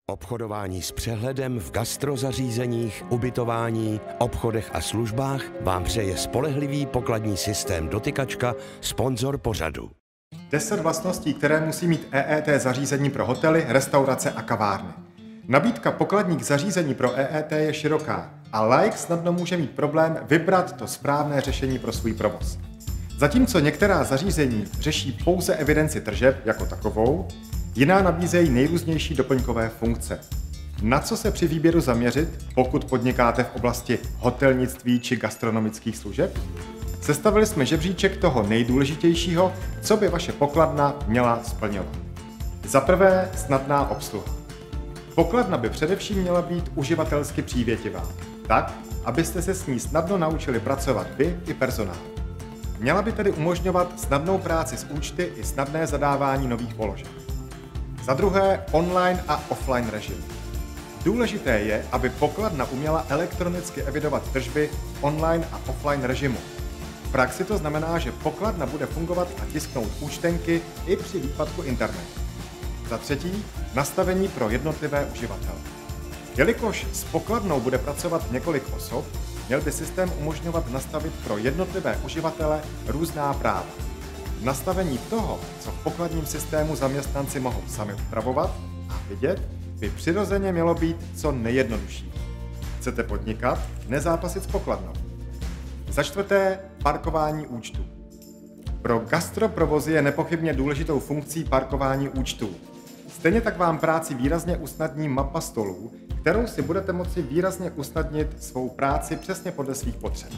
Obchodování s přehledem v gastrozařízeních, ubytování, obchodech a službách vám přeje spolehlivý pokladní systém Dotykačka, sponzor pořadu. 10 vlastností, které musí mít EET zařízení pro hotely, restaurace a kavárny. Nabídka pokladních zařízení pro EET je široká a laik snadno může mít problém vybrat to správné řešení pro svůj provoz. Zatímco některá zařízení řeší pouze evidenci tržeb jako takovou, jiná nabízejí nejrůznější doplňkové funkce. Na co se při výběru zaměřit, pokud podnikáte v oblasti hotelnictví či gastronomických služeb? Sestavili jsme žebříček toho nejdůležitějšího, co by vaše pokladna měla splňovat. Za prvé, snadná obsluha. Pokladna by především měla být uživatelsky přívětivá, tak, abyste se s ní snadno naučili pracovat vy i personál. Měla by tedy umožňovat snadnou práci s účty i snadné zadávání nových položek. Za druhé, online a offline režim. Důležité je, aby pokladna uměla elektronicky evidovat tržby v online a offline režimu. V praxi to znamená, že pokladna bude fungovat a tisknout účtenky i při výpadku internetu. Za třetí, nastavení pro jednotlivé uživatele. Jelikož s pokladnou bude pracovat několik osob, měl by systém umožňovat nastavit pro jednotlivé uživatele různá práva. Nastavení toho, co v pokladním systému zaměstnanci mohou sami upravovat a vidět, by přirozeně mělo být co nejjednodušší. Chcete podnikat? Nezápasit s pokladnou. Za čtvrté, parkování účtů. Pro gastroprovozy je nepochybně důležitou funkcí parkování účtů. Stejně tak vám práci výrazně usnadní mapa stolů, kterou si budete moci výrazně usnadnit svou práci přesně podle svých potřeb.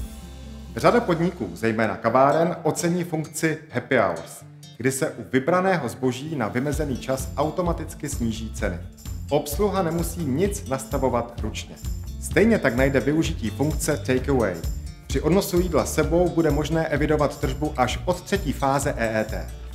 Řada podniků, zejména kaváren, ocení funkci happy hours, kdy se u vybraného zboží na vymezený čas automaticky sníží ceny. Obsluha nemusí nic nastavovat ručně. Stejně tak najde využití funkce takeaway. Při odnosu jídla sebou bude možné evidovat tržbu až od třetí fáze EET.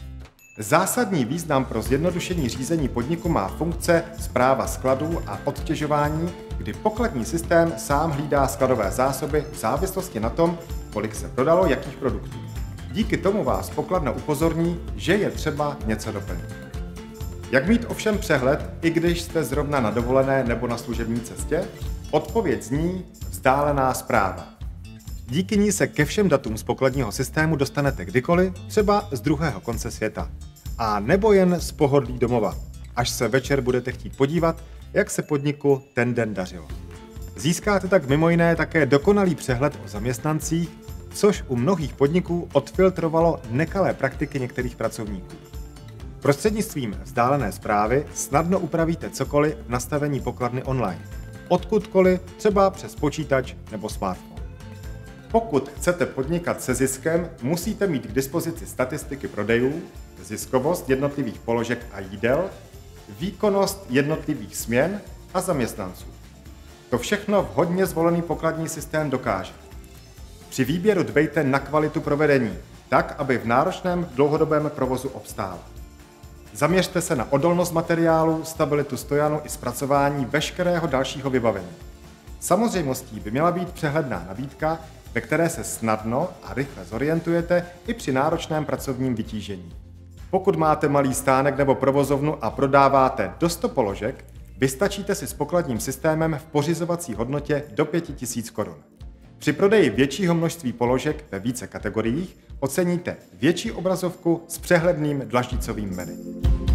Zásadní význam pro zjednodušení řízení podniku má funkce správa skladů a odtěžování, kdy pokladní systém sám hlídá skladové zásoby v závislosti na tom, kolik se prodalo jakých produktů. Díky tomu vás pokladna upozorní, že je třeba něco doplnit. Jak mít ovšem přehled, i když jste zrovna na dovolené nebo na služební cestě? Odpověď zní vzdálená správa. Díky ní se ke všem datům z pokladního systému dostanete kdykoliv, třeba z druhého konce světa. A nebo jen z pohodlí domova, až se večer budete chtít podívat, jak se podniku ten den dařilo. Získáte tak mimo jiné také dokonalý přehled o zaměstnancích, což u mnohých podniků odfiltrovalo nekalé praktiky některých pracovníků. Prostřednictvím vzdálené správy snadno upravíte cokoliv v nastavení pokladny online, odkudkoliv, třeba přes počítač nebo smartphone. Pokud chcete podnikat se ziskem, musíte mít k dispozici statistiky prodejů, ziskovost jednotlivých položek a jídel, výkonnost jednotlivých směn a zaměstnanců. To všechno vhodně zvolený pokladní systém dokáže. Při výběru dbejte na kvalitu provedení, tak, aby v náročném dlouhodobém provozu obstál. Zaměřte se na odolnost materiálu, stabilitu stojanu i zpracování veškerého dalšího vybavení. Samozřejmostí by měla být přehledná nabídka, ve které se snadno a rychle zorientujete i při náročném pracovním vytížení. Pokud máte malý stánek nebo provozovnu a prodáváte do 100 položek, vystačíte si s pokladním systémem v pořizovací hodnotě do 5000 Kč. Při prodeji většího množství položek ve více kategoriích oceníte větší obrazovku s přehledným dlaždicovým menu.